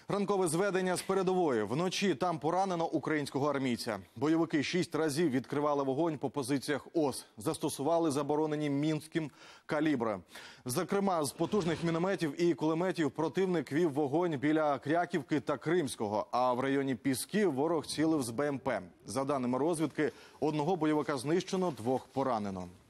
Ранкове зведення з передової. Вночі там поранено українського армійця. Бойовики 6 разів відкривали вогонь по позиціях ОС. Застосували заборонені мінським калібри. Зокрема, з потужних мінометів і кулеметів противник вів вогонь біля Кряківки та Кримського. А в районі Пісків ворог цілив з БМП. За даними розвідки, одного бойовика знищено, 2 поранено.